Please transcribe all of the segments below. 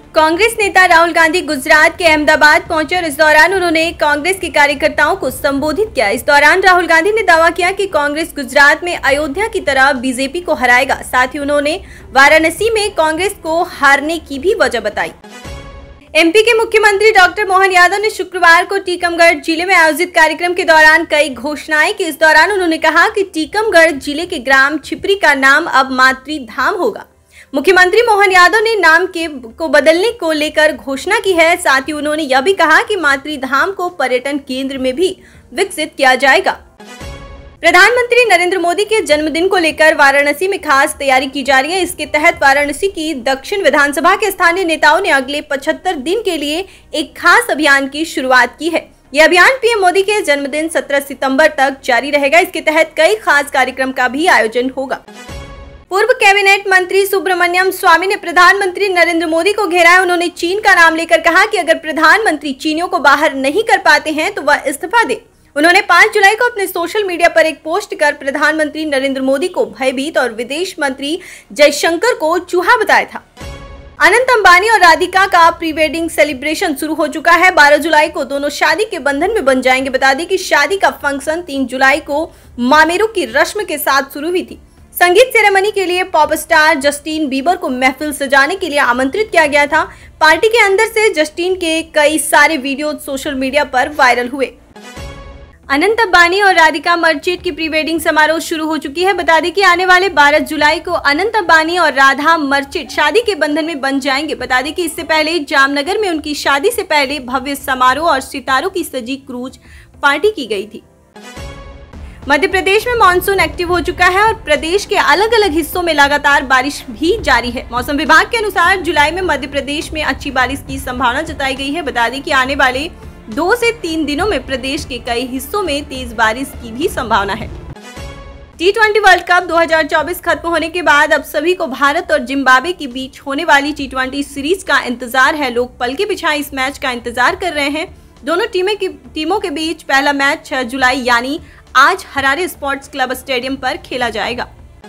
कांग्रेस नेता राहुल गांधी गुजरात के अहमदाबाद पहुंचे और इस दौरान उन्होंने कांग्रेस के कार्यकर्ताओं को संबोधित किया। इस दौरान राहुल गांधी ने दावा किया कि कांग्रेस गुजरात में अयोध्या की तरह बीजेपी को हराएगा। साथ ही उन्होंने वाराणसी में कांग्रेस को हारने की भी वजह बताई। एमपी के मुख्यमंत्री डॉक्टर मोहन यादव ने शुक्रवार को टीकमगढ़ जिले में आयोजित कार्यक्रम के दौरान कई घोषणाएं की। इस दौरान उन्होंने कहा कि टीकमगढ़ जिले के ग्राम छिपरी का नाम अब मातृ धाम होगा। मुख्यमंत्री मोहन यादव ने नाम को बदलने को लेकर घोषणा की है। साथ ही उन्होंने यह भी कहा कि मातृ धाम को पर्यटन केंद्र में भी विकसित किया जाएगा। प्रधानमंत्री नरेंद्र मोदी के जन्मदिन को लेकर वाराणसी में खास तैयारी की जा रही है। इसके तहत वाराणसी की दक्षिण विधानसभा के स्थानीय नेताओं ने अगले 75 दिन के लिए एक खास अभियान की शुरुआत की है। यह अभियान पीएम मोदी के जन्मदिन 17 सितंबर तक जारी रहेगा। इसके तहत कई खास कार्यक्रम का भी आयोजन होगा। पूर्व कैबिनेट मंत्री सुब्रमण्यम स्वामी ने प्रधानमंत्री नरेंद्र मोदी को घेरा है। उन्होंने चीन का नाम लेकर कहा कि अगर प्रधानमंत्री चीनियों को बाहर नहीं कर पाते हैं तो वह इस्तीफा दे। उन्होंने 5 जुलाई को अपने सोशल मीडिया पर एक पोस्ट कर प्रधानमंत्री नरेंद्र मोदी को भयभीत और विदेश मंत्री जयशंकर को चूहा बताया था। अनंत अंबानी और राधिका का प्री वेडिंग सेलिब्रेशन शुरू हो चुका है। 12 जुलाई को दोनों शादी के बंधन में बन जाएंगे। बता दें कि शादी का फंक्शन 3 जुलाई को मामेरू की रस्म के साथ शुरू हुई थी। संगीत सेरेमनी के लिए पॉप स्टार जस्टिन बीबर को महफिल सजाने के लिए आमंत्रित किया गया था। पार्टी के अंदर से जस्टिन के कई सारे वीडियो सोशल मीडिया पर वायरल हुए। अनंत अंबानी और राधिका मर्चेंट की प्री वेडिंग समारोह शुरू हो चुकी है। बता दें कि आने वाले 12 जुलाई को अनंत अंबानी और राधा मर्चेंट शादी के बंधन में बन जाएंगे। बता दें कि इससे पहले जामनगर में उनकी शादी से पहले भव्य समारोह और सितारों की सजी क्रूज पार्टी की गई थी। मध्य प्रदेश में मानसून एक्टिव हो चुका है और प्रदेश के अलग अलग हिस्सों में लगातार बारिश भी जारी है। मौसम विभाग के अनुसार जुलाई में मध्य प्रदेश में अच्छी बारिश की संभावना जताई गई है। बता दें कि आने वाले 2 से 3 दिनों में प्रदेश के कई हिस्सों में तेज बारिश की भी संभावना है। T20 वर्ल्ड कप 2024 खत्म होने के बाद अब सभी को भारत और जिम्बाब्वे के बीच होने वाली T20 सीरीज का इंतजार है। लोग पल के बिछाए इस मैच का इंतजार कर रहे हैं। दोनों टीमों के बीच पहला मैच 6 जुलाई यानी आज हरारे स्पोर्ट्स क्लब स्टेडियम पर खेला जाएगा।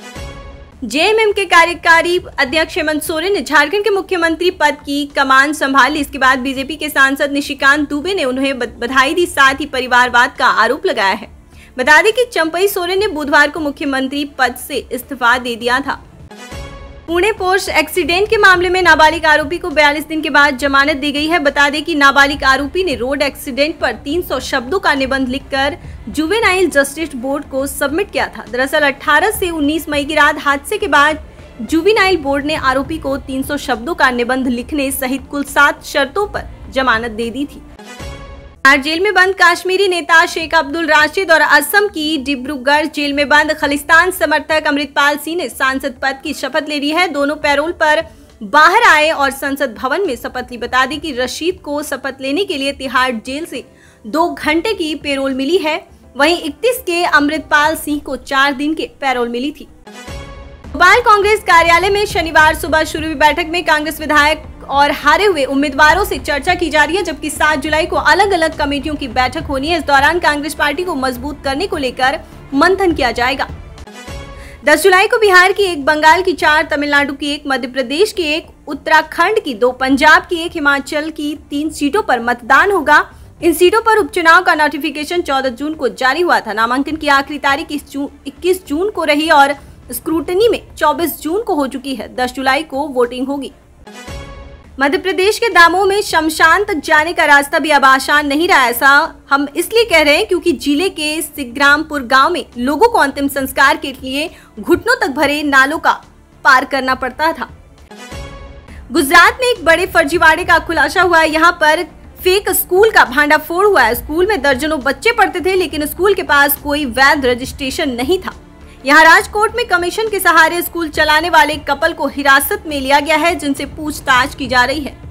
जेएमएम के कार्यकारी अध्यक्ष हेमंत सोरेन ने झारखंड के मुख्यमंत्री पद की कमान संभाली। इसके बाद बीजेपी के सांसद निशिकांत दुबे ने उन्हें बधाई दी। साथ ही परिवारवाद का आरोप लगाया है। बता दें कि चंपई सोरेन ने बुधवार को मुख्यमंत्री पद से इस्तीफा दे दिया था। पुणे पोर्श एक्सीडेंट के मामले में नाबालिग आरोपी को 42 दिन के बाद जमानत दी गई है। बता दें कि नाबालिग आरोपी ने रोड एक्सीडेंट पर 300 शब्दों का निबंध लिखकर जुवेनाइल जस्टिस बोर्ड को सबमिट किया था। दरअसल 18 से 19 मई की रात हादसे के बाद जुवेनाइल बोर्ड ने आरोपी को 300 शब्दों का निबंध लिखने सहित कुल 7 शर्तों पर जमानत दे दी थी। जेल में बंद कश्मीरी नेता शेख अब्दुल राशिद और असम की डिब्रूगढ़ जेल में बंद खालिस्तान समर्थक अमृतपाल सिंह ने सांसद पद की शपथ ले ली है। दोनों पैरोल पर बाहर आए और संसद भवन में शपथ ली। बता दें कि रशीद को शपथ लेने के लिए तिहाड़ जेल से 2 घंटे की पैरोल मिली है। वहीं 31 के अमृतपाल सिंह को 4 दिन के पैरोल मिली थी। भोपाल कांग्रेस कार्यालय में शनिवार सुबह शुरू हुई बैठक में कांग्रेस विधायक और हारे हुए उम्मीदवारों से चर्चा की जा रही है, जबकि 7 जुलाई को अलग अलग कमेटियों की बैठक होनी है। इस दौरान कांग्रेस पार्टी को मजबूत करने को लेकर मंथन किया जाएगा। 10 जुलाई को बिहार की 1, बंगाल की 4, तमिलनाडु की 1, मध्य प्रदेश की 1, उत्तराखंड की 2, पंजाब की 1, हिमाचल की 3 सीटों पर मतदान होगा। इन सीटों पर उपचुनाव का नोटिफिकेशन 14 जून को जारी हुआ था। नामांकन की आखिरी तारीख 21 जून को रही और स्क्रूटनी में 24 जून को हो चुकी है। 10 जुलाई को वोटिंग होगी। मध्य प्रदेश के दामोह में शमशान तक जाने का रास्ता भी अब आसान नहीं रहा। ऐसा हम इसलिए कह रहे हैं क्योंकि जिले के सिग्रामपुर गांव में लोगों को अंतिम संस्कार के लिए घुटनों तक भरे नालों का पार करना पड़ता था। गुजरात में एक बड़े फर्जीवाड़े का खुलासा हुआ है। यहाँ पर फेक स्कूल का भांडाफोड़ हुआ है। स्कूल में दर्जनों बच्चे पढ़ते थे, लेकिन स्कूल के पास कोई वैध रजिस्ट्रेशन नहीं था। यहाँ राजकोट में कमीशन के सहारे स्कूल चलाने वाले कपल को हिरासत में लिया गया है, जिनसे पूछताछ की जा रही है।